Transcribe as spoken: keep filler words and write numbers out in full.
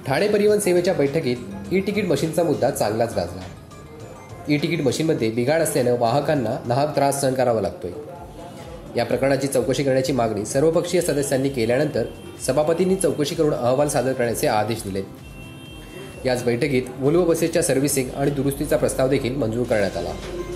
ठाणे परिवहन सेवेच्या बैठकीत ई तिकीट मशीनचा मुद्दा चांगलाच गाजला। ई तिकीट मशीनमध्ये बिघाड असल्यानं वाहकांना नाहक त्रास सहन करावा लागतोय। या प्रकरणाची चौकशी करण्याची मागणी सर्वपक्षीय सदस्यांनी केल्यानंतर सभापतींनी चौकशी करून अहवाल सादर करण्याचे आदेश दिले। याच बैठकीत व्होल्वो बसेसच्या सर्व्हिसिंग आणि दुरुस्तीचा प्रस्ताव देखील मंजूर करण्यात आला।